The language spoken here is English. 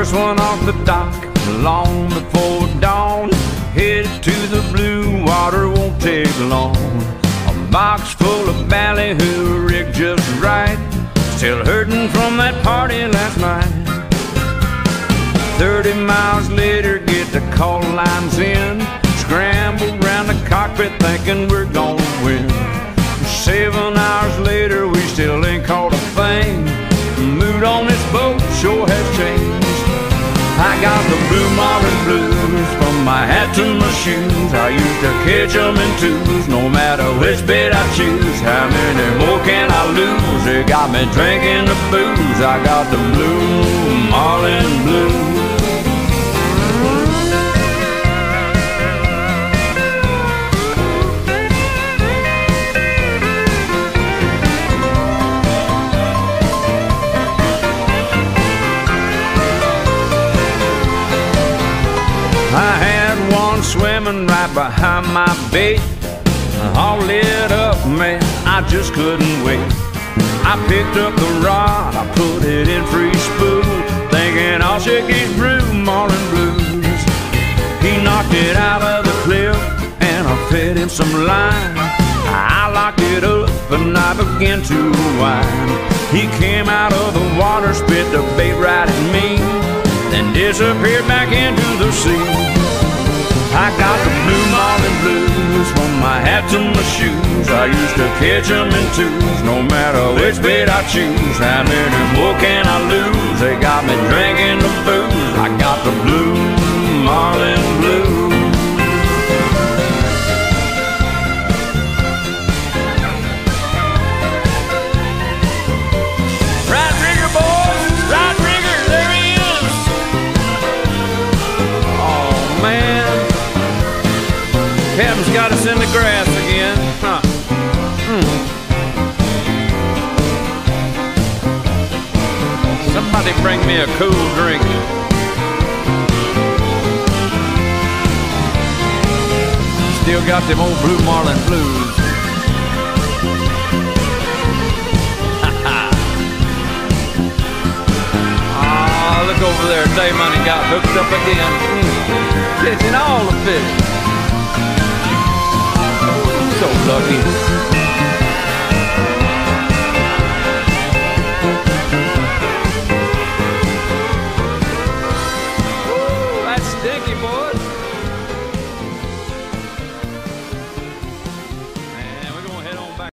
First one off the dock, long before dawn. Headed to the blue water, won't take long. A box full of ballyhoo rigged just right. Still hurting from that party last night. 30 miles later, get the call lines in. Scramble round the cockpit thinking we're gonna win. 7 hours later, we still ain't caught a thing. The mood on this boat sure has changed. I got the blue Marlin blues, from my hat to my shoes. I used to catch them in twos, no matter which bait I choose. How many more can I lose? They got me drinking the booze. I got the blue Marlin blues. I had one swimming right behind my bait, all lit up, man, I just couldn't wait. I picked up the rod, I put it in free spool, thinking I'll shake these blue Marlin blues. He knocked it out of the cliff, and I fed him some line. I locked it up, and I began to whine. He came out of the water, spit the bait right at me, then disappeared back into the sea. I got the blue Marlin blues, from my hat to my shoes. I used to catch them in twos, no matter which bait I choose. How many more can I lose? They got me drinking the booze. I got the blue Marlin blues. Captain's got us in the grass again, huh? Somebody bring me a cool drink. Still got them old blue Marlin blues. Ah, look over there, Day Money got hooked up again. Catching all the fish. So lucky.